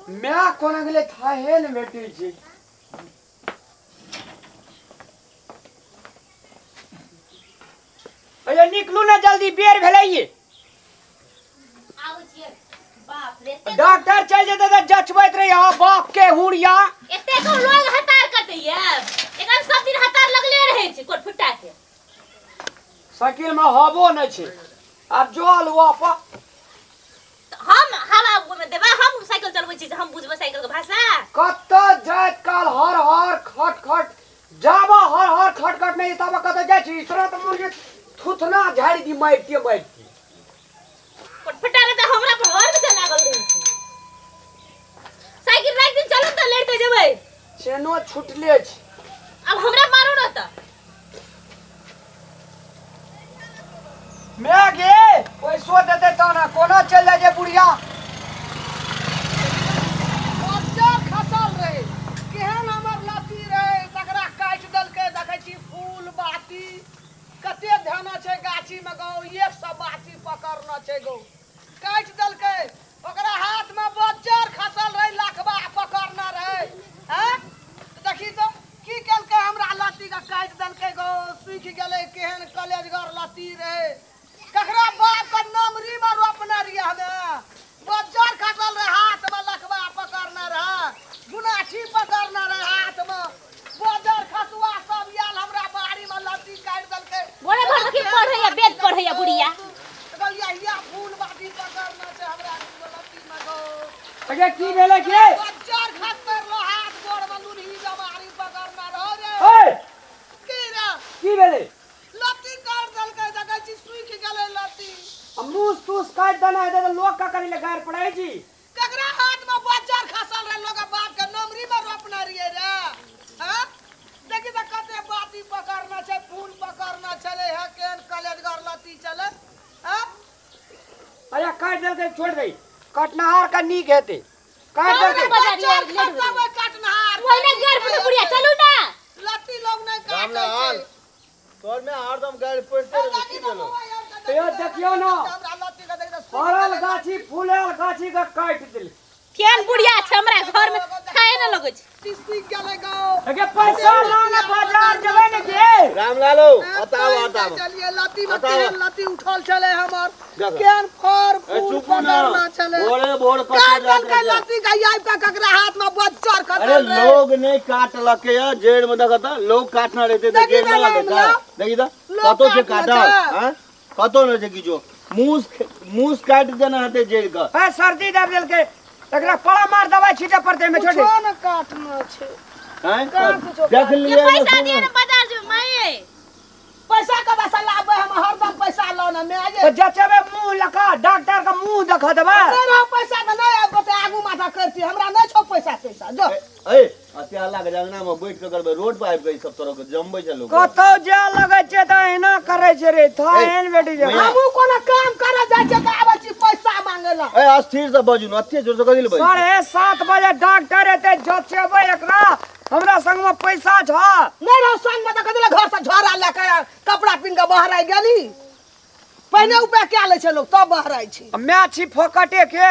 मैं कोना गेले था है न बेटी जी अरे निकलू ना जल्दी बेर भेलैये आउ छियै बाप रे डॉक्टर चल जेते त जचबैत रही हां बाप के हुड़िया एते को लोग हतार करते ये एकरा सब दिन हतार लगले रहे छै कोट फुटा के साइकिल में हबो न छै अब जोल वापस हम हवा में देबा हम साइकिल चलबै छी हम बुझबै साइकिल के भाषा कत जात काल हर हर खट खट जाबा हर हर खट खट नहीं तब कत जाय छी तुरंत मुर्गे थुथना झाड़ी दी मारती फटा रे त हमरा पर और से लागल रही छै साइकिल राख दिन चलू त लेट जेबै चेनो छुटले छै अब हमरा मारो न त मैं गे पैसो देते त ना कोना चल जाय जे बुढ़िया बच्चा खसल रहे केहन हमर लाती रहे तकरा काट दलके देखै छी फूल बाती कते ध्यान छै गाछी में गौ 100 बाती पकड़ना छै गौ काट दलके ओकरा हाथ में बच्चर खसल रहे लखबा पकड़ना रहे हैं देखी तो की केलके हमरा लाती का काट दलके गौ सूख गेले केहन कलेजगर लाती रहे ककरा बाप का नमरी में रोपना रही हमें बच्चर खसल रहे हाथ में लखबा पकड़ना रहे गुनाठी पकड़ना रहे हाथ में बजर खसुआ सब याल हमरा बाड़ी में लाती काट दलके बोले घर के पढ़ैया वेद पढ़ैया बुढ़िया गलिया हिया फूल बाटी पकड़ना छै हमरा लाती में गो अगे की भेले के बच्चर खसर लो हाथ गोड़ में लुरही जमारी पकड़ना रहो रे ए की रे की भेले लाती काट दलके जगह छी सूख गेले लाती अमूस तूस काट देना है तो लोग का करी ले गायर पड़ाई जी ककरा हाथ में बच्चर खसल रहे लोग बाप के नमरी में रोपना रहिए रे हां देखि त कते बाती पकड़ना छै फूल पकड़ना चले है केन कलेजगर लाती चले हां अरे काट दे के छोड़ दे कटनहार का नीक हेते काट दे के कटनहार वही ना घर पर बुढ़िया चलू ना लाती लोग नहीं काटे रामलाल तोर में हरदम गाड़ी पड़ते रहे की भेलो यो देखियो ना फरल गाछी फूलल गाछी का काट दिल केन बुढ़िया छै हमरा घर में खाए न लगै छै तीसी गेले गाओ अगे पैसा लाना बाजार जबे ने गे रामलालो बताओ चलिए लाती में केन लाती उठल चले हमर केन फर फूल पकड़ना चले भोरे भोर कटे जात के लाती गई का ककरा हाथ में बच्चर खसल अरे लोग नहीं काटलके है जेड़ में देखत लोग काटना रहते तो जेड़ में देखा देखी त कतो से काटा हां कतो न छै किछो मूस काट देना हते जेड़ का है सर्दी दब दिल के एकरा पड़ा मार दवाई छीटे पड़ते में छोटे कौन काटना छै हैं देख लिए पैसा दिए न बाजार जे माये पैसा का बस लाबे हम हरदम पैसा लोना में आजे तो जचबे मुंह लका डॉक्टर का मुंह देखा देबे तेरा पैसा त नहीं आब त आगू माथा करती हमरा नहीं छौ पैसा जो ए अते अल्लाह के जंगना में बैठ के करबे रोड पर आबि के सब तरह के जमबै छै लोग कतो जे लगे छै त एना करे छै रे थाएन बेटी जे हमू कोनो काम करे जाय छै त आबै छी पैसा मांगेला ए अस्थिर से बजू न अते जोर से कथि ले बजू 7:30 बजे डॉक्टर एते जचबे एकरा हमरा संग में पैसा छ नहीं रहो संग में त कदिले घर से झोरा लेके कपड़ा पिन के बाहर आई गेली पहले उपाय क्या ले छै लोग तब बाहर आई छी मैं छी फोकटे के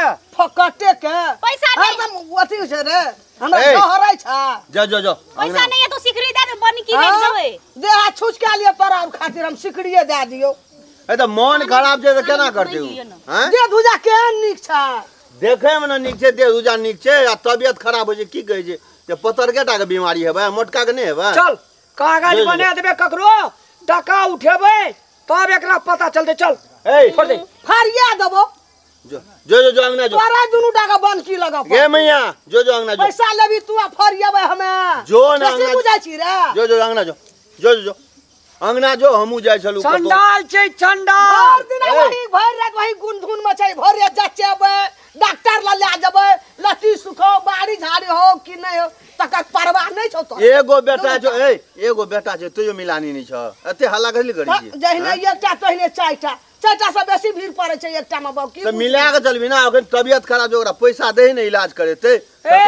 पैसा एकदम अथी छै रे हमरा झोरै छ जो पैसा नहीं है तो सिकरी दे दे बनी की बेच देबै देह छुच के लिए तोरा खातिर हम सिकड़िए दे दियो ए त मन खराब छै त केना करते हो हैं दे दूजा केहन नीक छ देखे में न नीक छै दे दूजा नीक छै आ तबियत खराब हो छै की कहै छै ते पतरकेटा के बीमारी हेबे मोटका के नहीं हेबे चल कागज बना देबे ककरो टका उठेबे तब एकरा पता चलते चल ए छोड़ दे फरिया देबो जो अंगना जो तोरा दुनु टाका बन की लगा गे मैया जो अंगना जो पैसा लेबी तू आ फरियाबे हमें जो ना कैसे बुझाई छी रे जो अंगना जो अंगना जो हमू जाय छलु चंडाल छै चंडाल हर दिन वही भर रात वही गुनधुन में छै भर रात जचेबे डॉक्टर ला ले जेबे लती सुखो बाड़ी झाड़ी हो कि नहीं हो तक परवाह नहीं छौ तो एगो बेटा जो ए एगो बेटा छै तोयो मिलानी नहीं छ एते हल्ला कथि करै छी जहिने एकटा तहिने चारटा से बेसी भीड़ पड़े छै एकटा में बाबू की त मिला के चलबी ना ओकरा तबियत खराब छै ओकरा पैसा दे ने इलाज करेते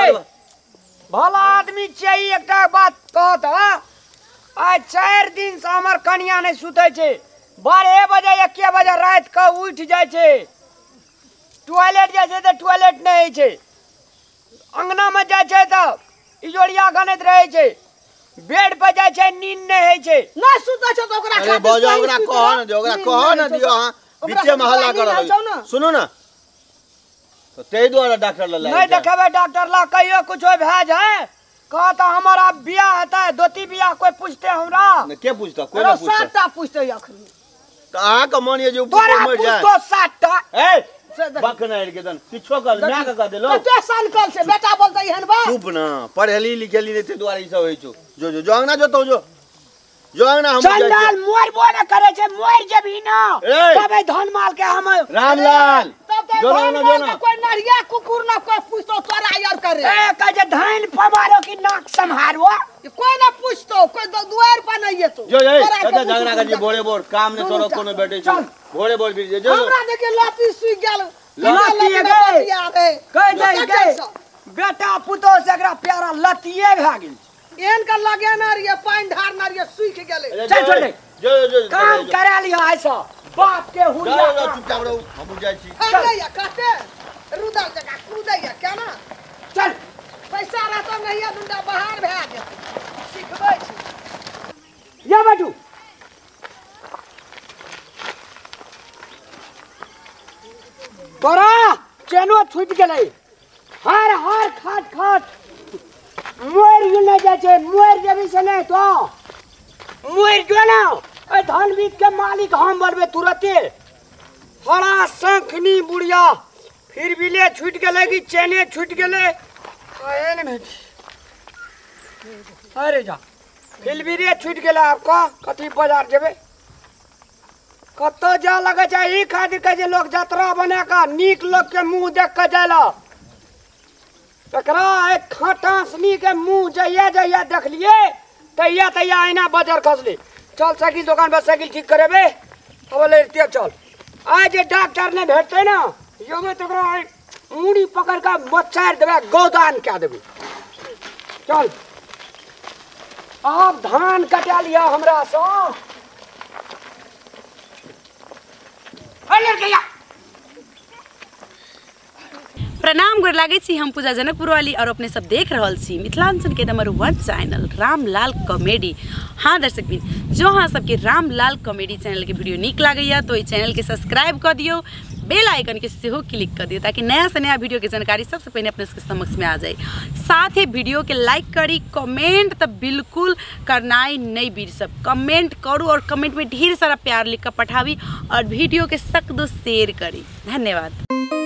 भला आदमी चाहिए एकटा बात कहत आज 4 दिन से हमर कन्या नहीं सुते छै 12 बजे 1 बजे रात के उठ जाय छै टॉयलेट जाय छै त टॉयलेट नहीं छै अंगना में जाय छै त इजोरिया गनैत रहै छै, बेड पे जाय छै नींद नहीं है छै, ना सुतै छ त ओकरा अरे बजा ओकरा कह न दियो, ओकरा कह न दियो। हां बीचे में हल्ला कर सुनो ना, तो ते द्वारा डॉक्टर ला नहीं देखेबे डॉक्टर ला, कहियो कुछो भै जाए कहा तो हमारा बियाह हेतै, दोती बियाह कोई पूछते हमरा के पूछता, कोई ना पूछता। 7टा पूछते अखनी तो आ के मानिए जे ऊपर तोरा मर जाए पूछतो 7टा। ए बकना के दन किछो कर मैं का कह देलो कते साल कल से बेटा बोलते हन बा चुप ना, पढ़ेली लिखेली नहीं ते द्वारा ई सब होई छो। जो अंगना जो तो जो अंगना हम जाय चंडाल मोर बोने करे छै, मोर जेबी ना ए! तबे धन माल के हम रामलाल तब ते जो ना जो ना कोई नरिया कुकुर ना कोई पूछतो तोरा यार करे ए कहे धान पवारो की नाक संहारो। कोई ना पूछतो, कोई दुआर पर नहीं है तो जो दादा झगड़ा कर जी बोले बोल काम ने तोरो कोनो बैठे छो बोले बोल फिर जो हमरा देखे लाती सुई गेल लतिए गए कह जाई गए बेटा पुतो से एकरा प्यारा लतिए भा गेल, एहन का लगे ना रे पानी ढार ना रे सुई के गेले। चल छोड़ दे जो काम करा लियो ऐसा बाप के हुलिया जो चुपचाप रहो हम जाय छी। या कहते रुदल जगह कूदैया क्या ना चल पैसा रहतो नहीं है दुंडा बाहर भै जे सिखबै छी या बाटू तोरा चेनो छूट गेलै, हर हर खाट खाट मोर गिने जाय छै, मोर जेबी से नहीं तो मोर जो ना ए धान बीत के मालिक हम बनबे तुरते। हरा शंखनी बुढ़िया फिर भी ले छूट गेलै कि चेने छूट गेलै काहे ने भेट। अरे जा फिर भी रे छूट गेलै, आपका कथी बाजार जेबे कत जा लगे छै ई खातिर कहे जे लोग यात्रा बना के नीक लोग के मुंह देख के जाला, तकरा एक खटासनी के मुंह जइया जइया देख लिए तैया तैया आईना बाजार खसले। चल साइकिल दुकान पर साइकिल ठीक करेबे अब लेते चल, आज जे डॉक्टर ने भेटते ना योगे तकरा मुड़ी पकड़ के मच्छर देबे गोदान क्या देबे। चल आप धान कटा लिया हमरा सो प्रणाम गोर लागै छी, हम पूजा जनकपुर वाली और अपने सब देख रहल छी मिथिलांचल के नंबर 1 चैनल रामलाल कॉमेडी। हाँ दर्शक बिन, जो हाँ सबके रामलाल कॉमेडी चैनल के वीडियो निक लागैया तो इस चैनल के सब्सक्राइब कर दियो, बेल आइकन के सेहो क्लिक कर दियो ताकि नया से नया वीडियो के जानकारी सबसे पहले अपने के समक्ष में आ जाए। साथ ही वीडियो के लाइक करी, कमेंट तो बिल्कुल करनाई नहीं बिरसब, कमेंट करू और कमेंट में ढेर सारा प्यार लिख कर पठावी और वीडियो के सख्त शेयर करी। धन्यवाद।